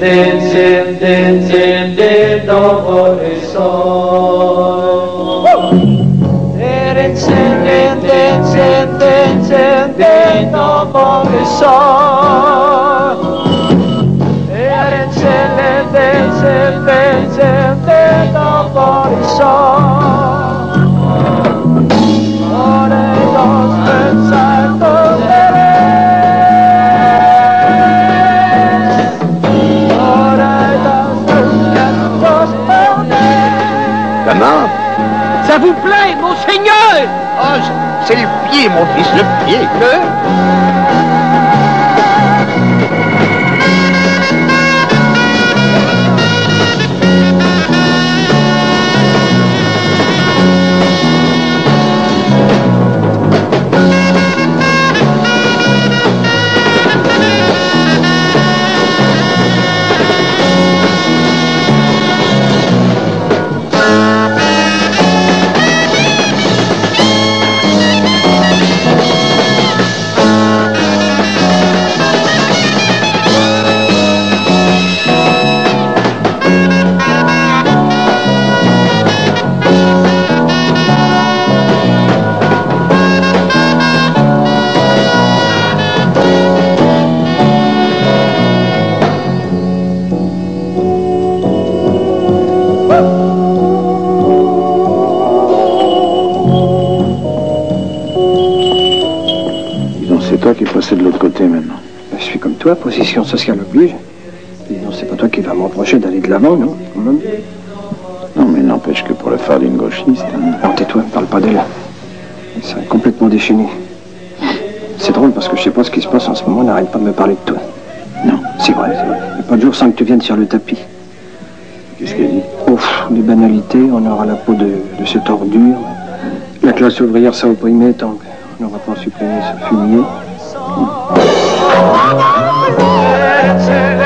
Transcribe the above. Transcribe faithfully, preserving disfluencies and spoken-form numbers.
din, sin, din, sin, din, do, re, sol. Din, sin, din, din, sin, din, sin, din, do, re, sol. Din, sin, din, din, sin, din, sin, din, do, re, sol. Comment? Ça vous plaît, monseigneur? Oh, c'est le pied, mon fils, le pied. Le... Qui est passé de l'autre côté maintenant. Ben, je suis comme toi, position sociale oblige. Et non, c'est pas toi qui vas m'empêcher d'aller de l'avant, non? Mmh. Non, mais n'empêche que pour le faire d'une gauchiste. Hein. Alors tais-toi, ne parle pas d'elle. Ça est complètement déchaîné. C'est drôle parce que je sais pas ce qui se passe en ce moment, on n'arrête pas de me parler de toi. Non. C'est vrai, c'est vrai. Il n'y a pas de jour sans que tu viennes sur le tapis. Qu'est-ce qu'elle dit? Ouf, des banalités, on aura la peau de, de cette ordure. La classe ouvrière sera opprimée tant qu'on n'aura pas supprimé ce fumier.